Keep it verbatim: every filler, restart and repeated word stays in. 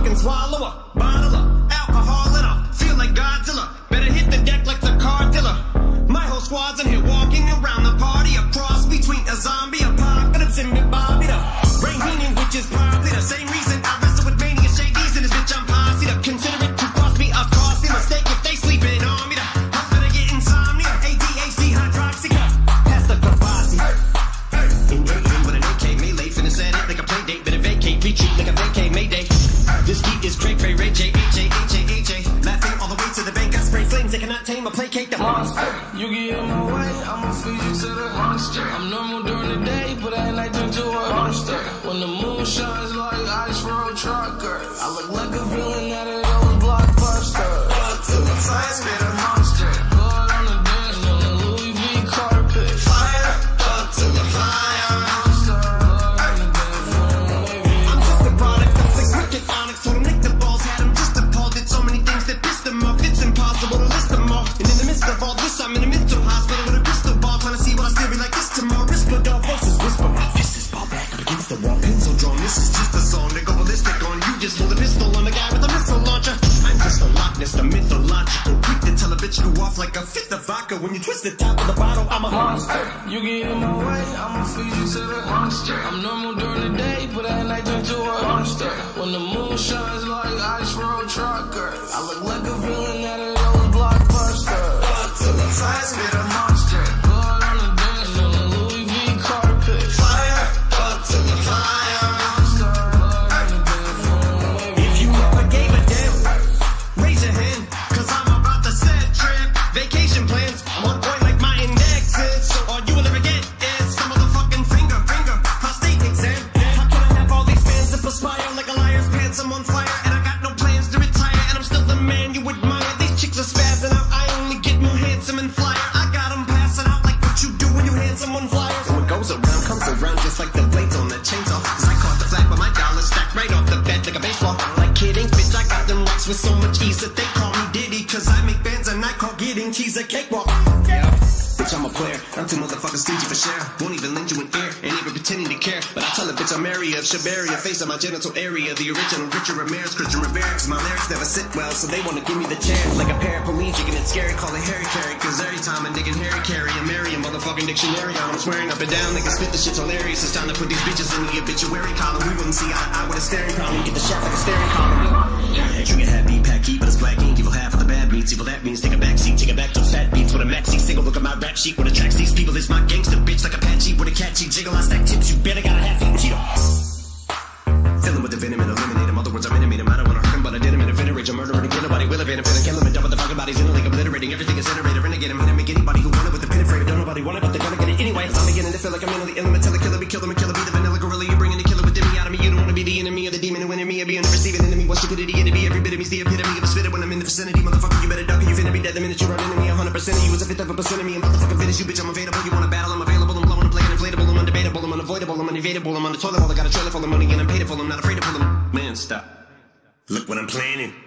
fucking swallow a bottle of alcohol in her. Feel like Godzilla. Better hit the deck like the car dealer. My whole squad's in here walking around the party. A cross between a zombie apocalypse and Bobby the brain healing, which is probably the same reason I wrestle with mania shadies in this bitch. I'm posse up. Consider it to cost me a costly mistake if they sleeping on me. The hope that I get insomnia. A D H D hydroxyca. Pass the Kavasi. In A M with an A K melee, finna set it like a play date. Better vacate, retreat like a vacate mayday. This beat is cray cray Ray J H A H A H A. Laughing all the way to the bank. I spray flames they cannot tame or placate the monster. You get in my way, I'ma feed you to the monster. I'm normal during the day, but at night turn to a monster. When the moon shines like ice road trucker, I look like a villain out of those blockbusters. But to the side, spit a monster. Blood on the dance on the Louis V carpet. Fire, up to the fire. Monster, blood on the dance floor. I'm just a product of the cricket onyx. Told him Nick the balls had him just appalled. Did so many things that pissed him off. It's impossible to list them all. And in the midst of all this, I'm in a mental hospital with a crystal ball, trying to see what I still be like this tomorrow. Whisper dog voices whisper. My fist is ball back up against the wall, pencil drawn. This is just a song to go ballistic on. You just hold a pistol on the guy with a missile launcher. I'm just a Loch Ness, the mythological. Quick to tell a bitch you off like a fifth of vodka. When you twist the top of the bottle, I'm a monster. You get in my way, I'ma feed you to the monster. I'm normal during the day, but at night turn to a monster. When the moon shines like ice road trucker, I look like a villain out of those blockbusters. Up to the side, spit a monster. Blood on the dance on the Louis V carpet. Fire, up to the fire. Monster, blood on the dance floor. If you ever gave a damn, raise your hand, cause I'm about to set trip. Vacation plans, I'm on point like my indexes. So all you will ever get is some motherfucking finger, finger, prostate exam. How can I have all these fans that perspire like a liar's pants? I'm on fire and I got no plans to retire. And I'm still the man you admire. These chicks are spazzing out, I only get more handsome and flyer. I got them passing out like what you do when you hand someone flyers. And what goes around comes around just like the blades on that chainsaw. Cause I caught the flag, but my dollar stacked right off the bed like a baseball. Like kidding, bitch, I got them rocks with so much ease that they call me Diddy. Cause I make bands and I call getting cheese a cakewalk. Yeah, bitch, I'm a player. I'm too motherfucking stingy for share. Won't even lend you an ear, ain't even pretending to care. But I tell a bitch I'm area of Shabaria, face of my genital area. The original Richard Ramirez, Christian Rivera. Cause my lyrics never sit well, so they wanna give me the chance. Like a paraplegic and it's scary, call it Harry Carry. Cause every time a nigga Harry carry a Mary a motherfucking dictionary on. I'm swearing up and down, niggas spit the shit's hilarious. It's time to put these bitches in the obituary column. We wouldn't see eye to eye with a staring problem. Get the shaft like a staring column. Yeah, trigger happy, packy, but it's black ink. Evil half of the bad beats. Evil that means take a back seat, take it back to fat beats with a maxi single. Look at my rap sheet, what attracts these people is my gangster bitch like Apache with a catchy jiggle. I stack tips, you better got a half eat Cheeto. Fill him with the venom and eliminate him. Other words, I'm intimate him. I don't wanna hurt him, but I did him in a venerate. I'm murdering, kill nobody will evade him. Finna kill him and double the fucking bodies in a league, obliterating everything is iterated. Renegade him, and make anybody who want it with the pin afraid. Don't nobody want it, but they're gonna get it anyway. I'm beginning to feel like I'm mentally ill. I'm a killer, be kill them and kill them. Be the vanilla gorilla, you bringing the killer within me out of me. You don't wanna be the enemy of the demon who in me. I be an receiving enemy. What stupidity it'd be. Every bit of me's the epitome of a spitter when I'm in the vicinity. Motherfucker, you better duck or you finna be dead the minute you run into me. A hundred percent of you is a fifth of a percent of me. I'm motherfucking finish you, bitch. I'm available. You wanna battle? I'm available. I'm blowing, I'm playing inflatable. I'm undebatable. I'm unavoidable. I'm unevadable. I'm on the toilet bowl. I got a trailer full of money and I'm paid for. I'm not afraid to pull them. Man, stop. Look what I'm planning.